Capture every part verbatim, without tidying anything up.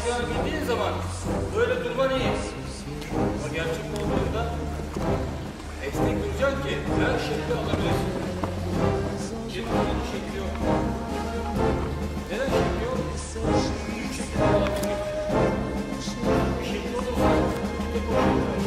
olacağını bildiğin zaman böyle durman iyi. Ama gerçek olduğunda esnek duracaksın ki her şekli alabilirsin. Şimdi bunun şekli yok. Neden şekli yok? Üç şekli alabilmek. Bir şekli olursa tek o şekli.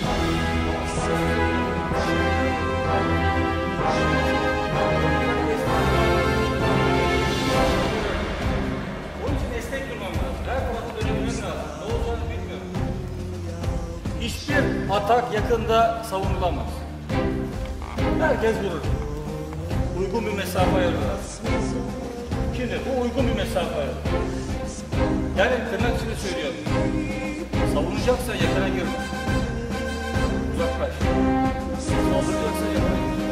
Onun için esnek durmam lazım. Her tarafı dönebilmem lazım. Ne olacağını bilmiyorum. Hiçbir atak yakında savunulamaz. Herkes vurur. Uygun bir mesafe ayırır. Şimdi bu uygun bir mesafe ayırır. Yani tırnak içinde söylüyorum. Savunacaksa yakına girme. Uzaklaş. Saldıracaksa yakına girme.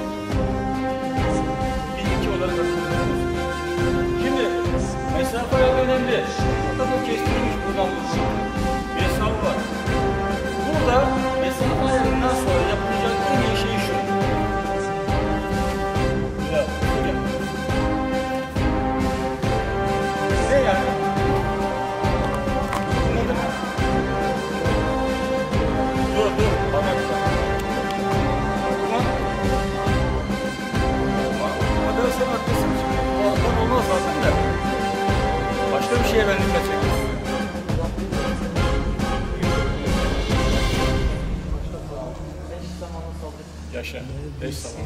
Bir iki olarak atılır. Şimdi mesafe ayırma önemli. Hatta bu kestirmiş buradan vurur. Bir hesabı var. Burada mesafe ayarından sonra yapılacak en iyi şey şu. Güzel. Ne yani? Anladın mı? Dur dur. Bana güzel. Tamam. Hadi sen haklısın. Bu adam olmaz zaten de. Başka bir şeye ben dikkat çekiyorum. Yaşa. Beş zaman.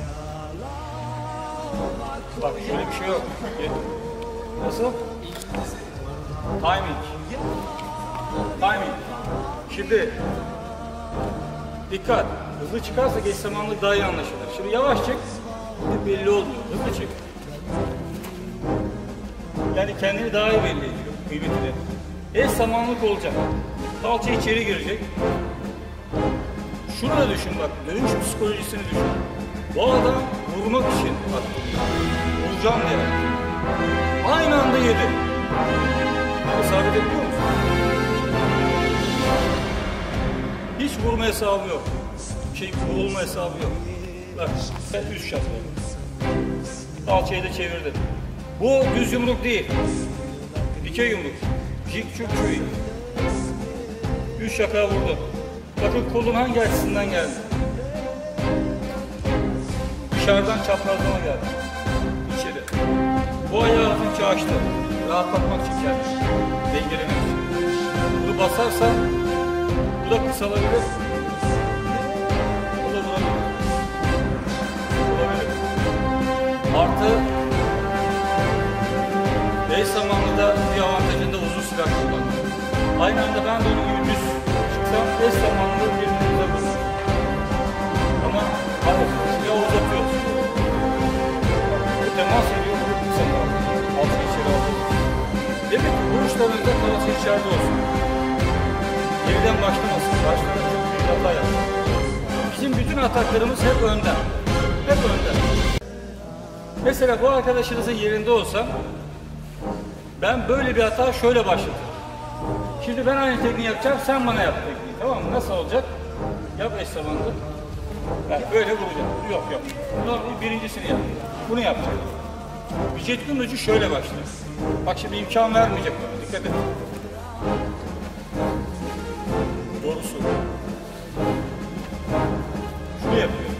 Bak şöyle bir şey yok. Nasıl? Timing. Timing. Şimdi dikkat. Hızlı çıkarsa geç zamanlık daha iyi anlaşılır. Şimdi yavaş çık. Belli olmuyor. Hızlı çık. Yani kendini daha iyi belli ediyor. Kıymetini. Eş zamanlık olacak. Kalça içeri girecek. Şunu da düşün bak, dövüş psikolojisini düşün. Bu adam vurmak için attı. Vuracağım diye. Aynı anda yedi. Hesap edebiliyor musun? Hiç vurma hesabı yok. Şey, vurulma hesabı yok. Bak, ben üst şapka. Kalçayı da çevirdim. Bu düz yumruk değil. Dikey yumruk. Jik çuk çuy. Üç şaka vurdu. Bakın kolun hangi açısından geldi? Dışarıdan çaprazlama geldi. İçeri. Bu ayağı hafifçe açtı. Rahatlatmak için geldi. Dengelemek için. Bunu basarsan bu da kısalabilir. Bu da vurabilir. Olabilir. Artı beş zamanlı da bir avantajında uzun silah kullanıyor. Aynı anda ben de onun gibi düz çıksam beş zamanlı birbirimize vurur. Ama hayır, silahı uzatıyoruz. Bu temas ediyor, bu kısa kalır. Altı içeri alıyor. Demek ki vuruşlarınızda kalası içeride olsun. Geriden başlamasın. Başlarına çok büyük hata yapar. Bizim bütün ataklarımız hep önden. Hep önden. Mesela bu arkadaşınızın yerinde olsam ben böyle bir hata şöyle başlatırım. Şimdi ben aynı tekniği yapacağım, sen bana yap tekniği, tamam mı? Nasıl olacak? Yap eş zamanlı. Yani böyle vuracağım. Yok yok. Bundan birincisini yap. Bunu yapacağım. Vücudun ucu şöyle başlıyor. Bak şimdi imkan vermeyecek bana, dikkat et. Doğrusu. Şunu yapıyor.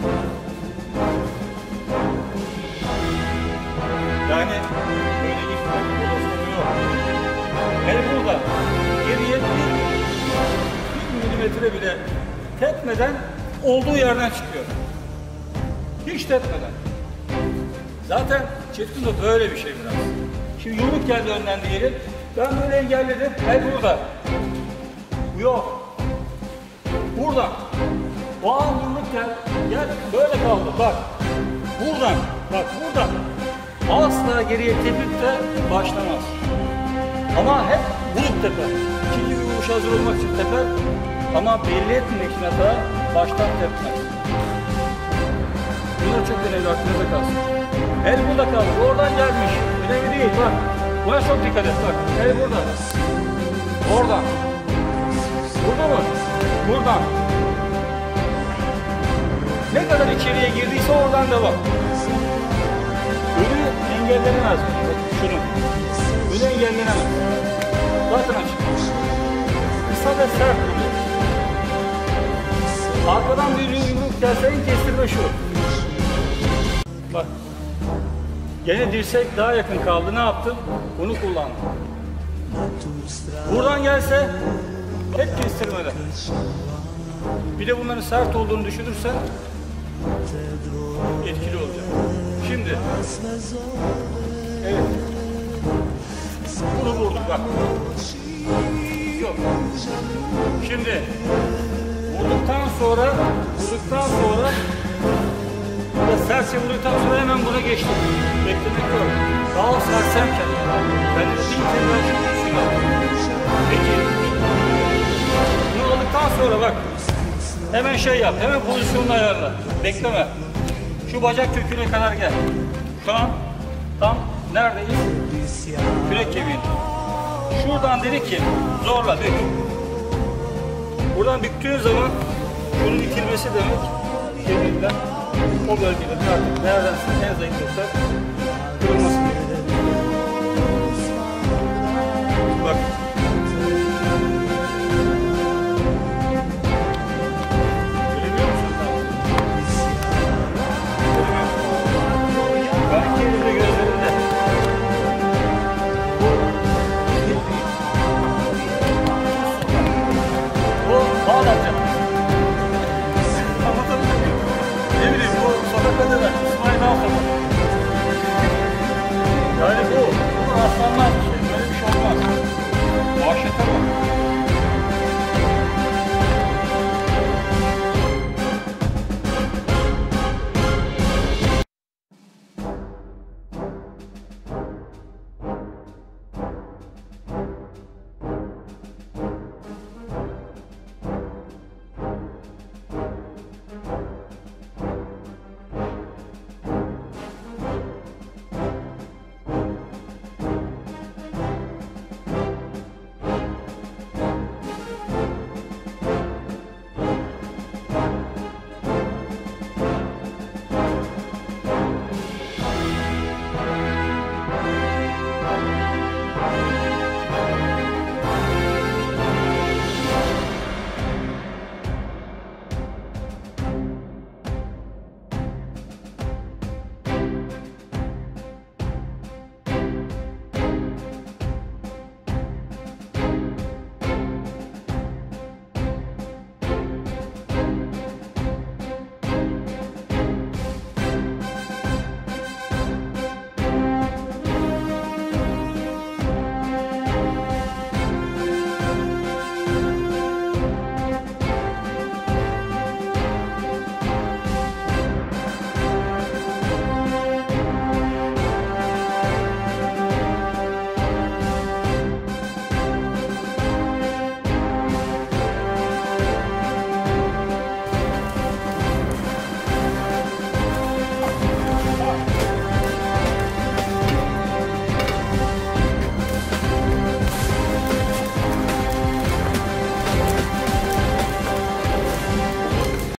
Yani böyle gitmiyor. Doğrusu yok. Yani burada geriye bir, bir milimetre bile tepmeden olduğu yerden çıkıyor. Hiç tepmeden. Zaten Çetin de böyle bir şey biraz. Şimdi yumruk geldi önden diyelim. Ben böyle engelledim. El burada. Bu yok. Buradan. O an yumruk gel. Gel. Böyle kaldı. Bak. Buradan. Bak buradan. Asla geriye tepip de başlamaz. Ama hep vurup teper. İkinci bir vuruş hazır olmak için teper. Ama belli etmek için hata baştan tepmez. Bunlar çok önemli, aklınıza kalsın. El burada kaldı, oradan gelmiş. Önemli değil, bak. Buna çok dikkat et, bak. El burada. Oradan. Burada mı? Buradan. Ne kadar içeriye girdiyse oradan devam. Önü engellenemez. Bak şunu. Önü engellenemez. Bakın açık. Kısa ve sert oluyor. Arkadan bir yumruk gelse en kestirme şu. Bak. Gene dirsek daha yakın kaldı. Ne yaptım? Bunu kullandım. Buradan gelse hep kestirmeden. Bir de bunların sert olduğunu düşünürsen etkili olacak. Şimdi evet. Bunu vurduk bak. Yok. Şimdi vurduktan sonra vurduktan sonra burada sertçe vurduktan sonra hemen buna geçtim. Beklemek yok. Daha sersem kendine. Kendine bin kere ben şu pozisyonu aldım. Peki. Bunu aldıktan sonra bak. Hemen şey yap. Hemen pozisyonunu ayarla. Bekleme. Şu bacak köküne kadar gel. Şu an tam neredeyiz? Kürek kemiği. Şuradan dedi ki zorla bük. Buradan büktüğün zaman şunun itilmesi demek kemikten o bölgede artık nereden en zayıf nokta kırılması. Bak.